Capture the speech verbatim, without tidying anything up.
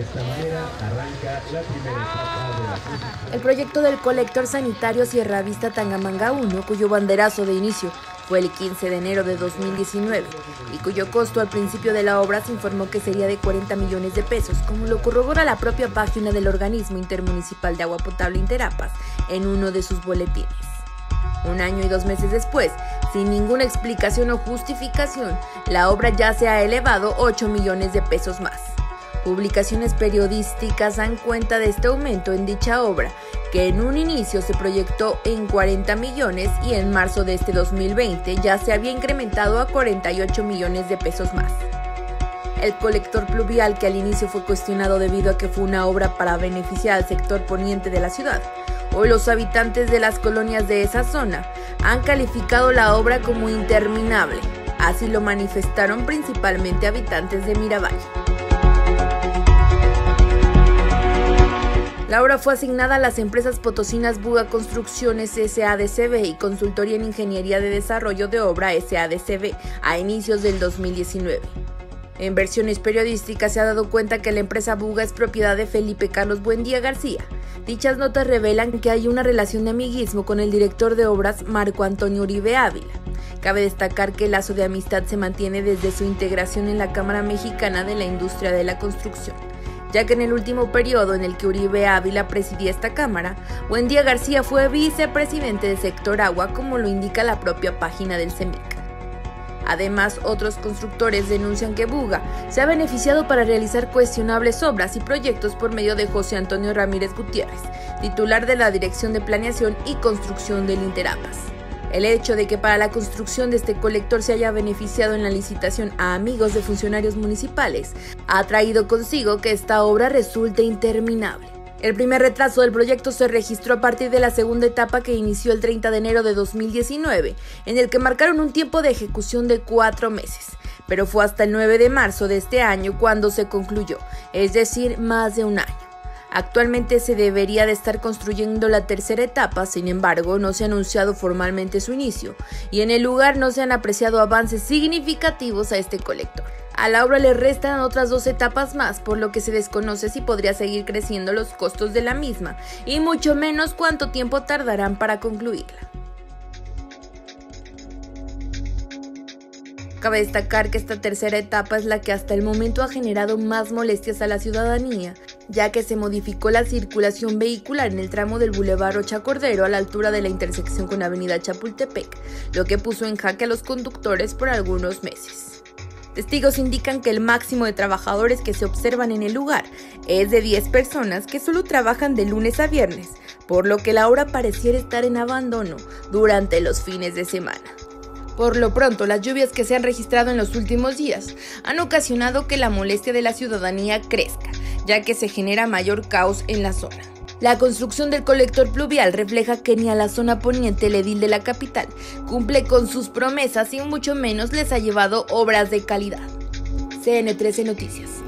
esta manera arranca la primera etapa de la construcción. El proyecto del colector sanitario Sierra Vista Tangamanga uno, cuyo banderazo de inicio fue el quince de enero de dos mil diecinueve y cuyo costo al principio de la obra se informó que sería de cuarenta millones de pesos, como lo corrobora la propia página del Organismo Intermunicipal de Agua Potable Interapas en uno de sus boletines. Un año y dos meses después, sin ninguna explicación o justificación, la obra ya se ha elevado ocho millones de pesos más. Publicaciones periodísticas dan cuenta de este aumento en dicha obra, que en un inicio se proyectó en cuarenta millones y en marzo de este dos mil veinte ya se había incrementado a cuarenta y ocho millones de pesos más. El colector pluvial, que al inicio fue cuestionado debido a que fue una obra para beneficiar al sector poniente de la ciudad, hoy los habitantes de las colonias de esa zona han calificado la obra como interminable. Así lo manifestaron principalmente habitantes de Miravalle. La obra fue asignada a las empresas potosinas Buga Construcciones S A D C B y Consultoría en Ingeniería de Desarrollo de Obra S A D C B a inicios del dos mil diecinueve. En versiones periodísticas se ha dado cuenta que la empresa Buga es propiedad de Felipe Carlos Buendía García. Dichas notas revelan que hay una relación de amiguismo con el director de obras Marco Antonio Uribe Ávila. Cabe destacar que el lazo de amistad se mantiene desde su integración en la Cámara Mexicana de la Industria de la Construcción, ya que en el último periodo en el que Uribe Ávila presidía esta cámara, Buendía García fue vicepresidente del sector agua, como lo indica la propia página del CEMIC. Además, otros constructores denuncian que Buga se ha beneficiado para realizar cuestionables obras y proyectos por medio de José Antonio Ramírez Gutiérrez, titular de la Dirección de Planeación y Construcción del Interapas. El hecho de que para la construcción de este colector se haya beneficiado en la licitación a amigos de funcionarios municipales ha traído consigo que esta obra resulte interminable. El primer retraso del proyecto se registró a partir de la segunda etapa, que inició el treinta de enero de dos mil diecinueve, en el que marcaron un tiempo de ejecución de cuatro meses, pero fue hasta el nueve de marzo de este año cuando se concluyó, es decir, más de un año. Actualmente se debería de estar construyendo la tercera etapa, sin embargo, no se ha anunciado formalmente su inicio, y en el lugar no se han apreciado avances significativos a este colector. A la obra le restan otras dos etapas más, por lo que se desconoce si podría seguir creciendo los costos de la misma, y mucho menos cuánto tiempo tardarán para concluirla. Cabe destacar que esta tercera etapa es la que hasta el momento ha generado más molestias a la ciudadanía, ya que se modificó la circulación vehicular en el tramo del Boulevard Rocha Cordero a la altura de la intersección con Avenida Chapultepec, lo que puso en jaque a los conductores por algunos meses. Testigos indican que el máximo de trabajadores que se observan en el lugar es de diez personas que solo trabajan de lunes a viernes, por lo que la obra pareciera estar en abandono durante los fines de semana. Por lo pronto, las lluvias que se han registrado en los últimos días han ocasionado que la molestia de la ciudadanía crezca, ya que se genera mayor caos en la zona. La construcción del colector pluvial refleja que ni a la zona poniente, el edil de la capital, cumple con sus promesas y mucho menos les ha llevado obras de calidad. C N trece Noticias.